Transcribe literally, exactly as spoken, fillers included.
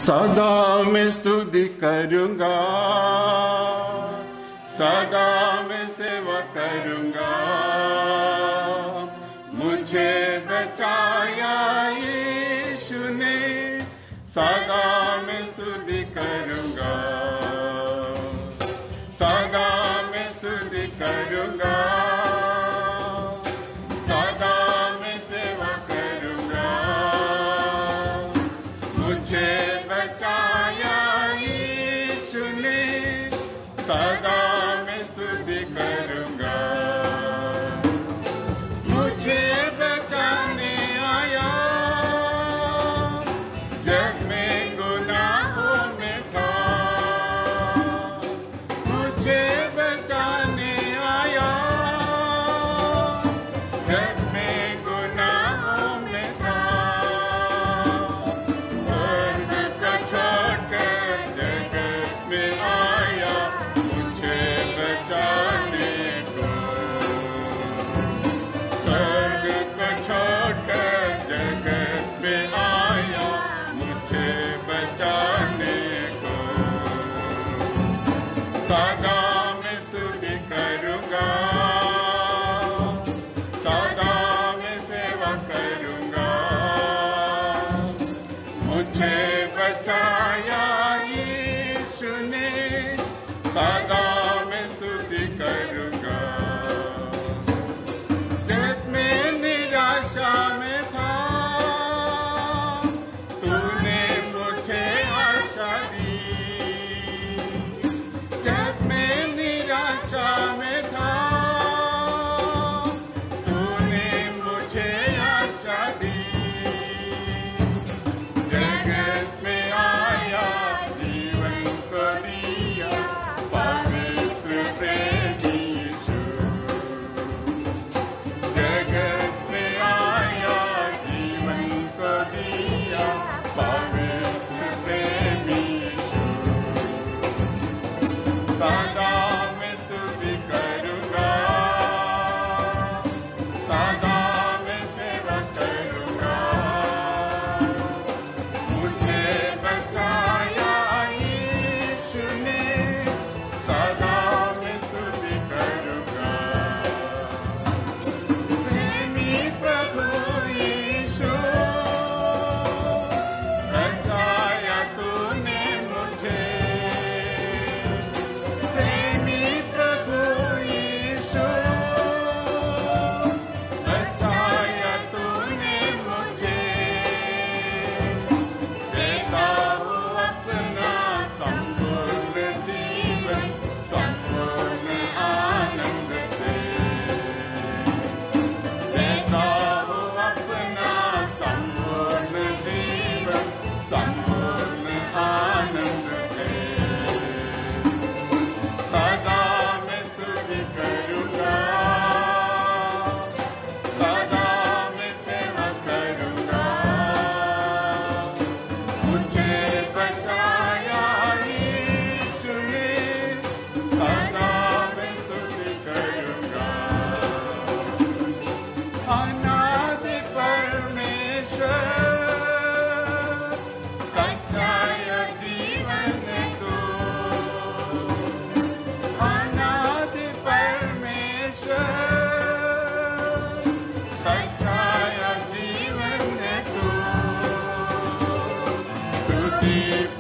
सदा मैं स्तुति करूंगा, सदा मैं सेवा करूंगा, मुझे बचाया यीशु ने, सदा मैं स्तुति करूंगा, सदा मैं स्तुति करूंगा, सदा मैं सेवा करूंगा, मुझे बचाया यीशु ने, सदा मैं स्तुति करूंगा, मुझे बचाने आया, जग में गुनाहों में था, मुझे बचाने आया, जग में गुनाहों में था, स्वर्ग का छोड़कर जगत में आया, मुझे बचाने को, स्वर्ग का छोड़कर जगत में आया, मुझे बचाने को, सदा मैं स्तुति करूंगा, सदा मैं सेवा करूंगा, मुझे बचाया यीशु ने, सदा मैं स्तुति करूंगा, जब मैं निराशा में था, तूने मुझे आशा दी, जब मैं निराशा में था, तूने मुझे आशा दी, जगत में आया, जीवन को दिया, पवित्र प्रेमी यीशु, जगत में आया, जीवन को दिया, पवित्र प्रेमी यीशु, सदा मैं स्तुति करूंगा, सदा मैं सेवा करूंगा, मुझे बचाया यीशु ने, सदा मैं स्तुति करूंगा, प्रेमी प्रभु यीशु, बचाया तूने मुझे, प्रेमी प्रभु यीशु, बचाया तूने मुझे, देता हूँ अपना संपूर्ण जीवन, संपूर्ण आनंद से, देता हूँ अपना संपूर्ण जीवन, संपूर्ण आनंद से, सदा मैं स्तुति करूंगा, सदा मैं सेवा करूंगा, मुझे बचाया यीशु ने, सदा मैं स्तुति करूंगा, अनादि परमेश्वर, सच्चाई जीवन है तू, अनादि परमेश्वर, सच्चाई जीवन है तू, स्तुति